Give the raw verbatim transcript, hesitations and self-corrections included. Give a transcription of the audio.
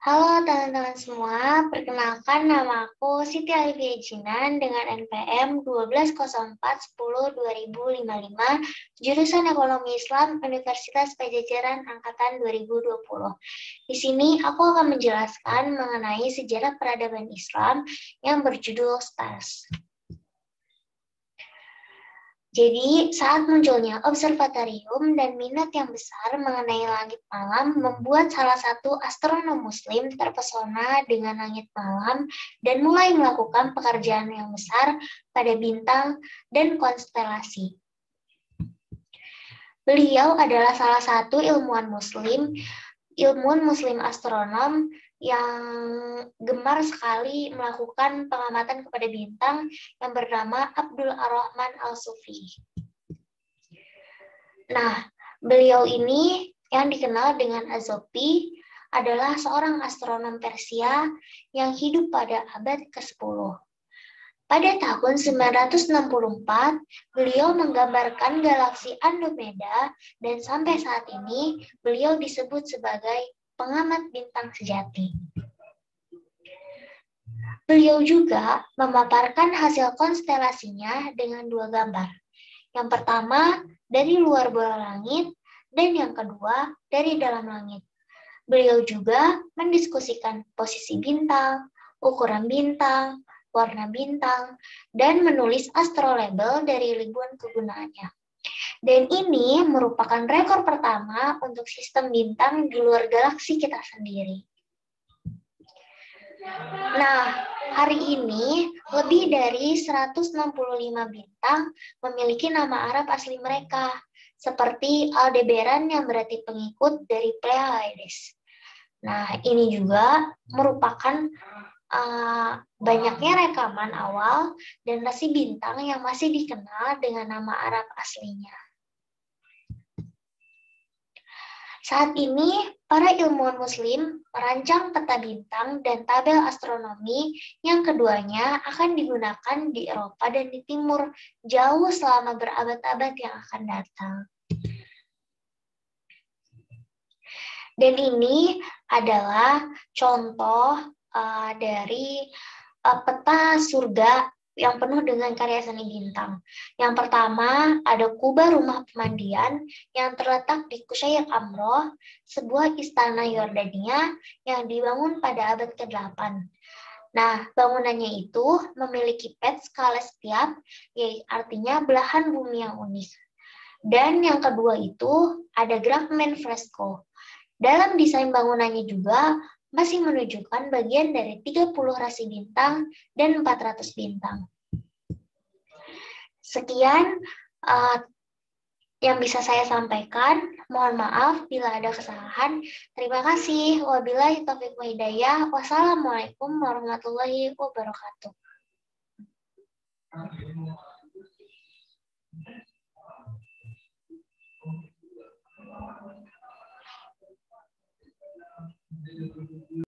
Halo teman-teman semua, perkenalkan nama aku Siti Alifia Jinan dengan N P M dua belas nol empat sepuluh dua ribu lima puluh lima, jurusan Ekonomi Islam Universitas Pajajaran Angkatan dua ribu dua puluh. Di sini aku akan menjelaskan mengenai sejarah peradaban Islam yang berjudul Stars. Jadi, saat munculnya observatorium dan minat yang besar mengenai langit malam membuat salah satu astronom muslim terpesona dengan langit malam dan mulai melakukan pekerjaan yang besar pada bintang dan konstelasi. Beliau adalah salah satu ilmuwan muslim, ilmuwan muslim astronom yang gemar sekali melakukan pengamatan kepada bintang yang bernama Abdul Ar-Rahman Al-Sufi. Nah, beliau ini yang dikenal dengan Az-Zohbi adalah seorang astronom Persia yang hidup pada abad kesepuluh. Pada tahun sembilan ratus enam puluh empat, beliau menggambarkan galaksi Andromeda dan sampai saat ini beliau disebut sebagai pengamat bintang sejati. Beliau juga memaparkan hasil konstelasinya dengan dua gambar. Yang pertama, dari luar bola langit, dan yang kedua, dari dalam langit. Beliau juga mendiskusikan posisi bintang, ukuran bintang, warna bintang, dan menulis astrolabel dari ribuan kegunaannya. Dan ini merupakan rekor pertama untuk sistem bintang di luar galaksi kita sendiri. Nah, hari ini lebih dari seratus enam puluh lima bintang memiliki nama Arab asli mereka, seperti Aldebaran yang berarti pengikut dari Pleiades. Nah, ini juga merupakan uh, banyaknya rekaman awal dan rasi bintang yang masih dikenal dengan nama Arab aslinya. Saat ini, para ilmuwan muslim merancang peta bintang dan tabel astronomi yang keduanya akan digunakan di Eropa dan di Timur jauh selama berabad-abad yang akan datang. Dan ini adalah contoh uh, dari uh, peta surga yang penuh dengan karya seni bintang. Yang pertama, ada kubah rumah pemandian yang terletak di Qusayr Amroh, sebuah istana Yordania yang dibangun pada abad kedelapan. Nah, bangunannya itu memiliki pet skala setiap, yaitu artinya belahan bumi yang unik. Dan yang kedua itu ada Grafman fresco. Dalam desain bangunannya juga masih menunjukkan bagian dari tiga puluh rasi bintang dan empat ratus bintang. Sekian uh, yang bisa saya sampaikan. Mohon maaf bila ada kesalahan. Terima kasih. Wabillahi taufiq wa hidayah. Wassalamualaikum warahmatullahi wabarakatuh.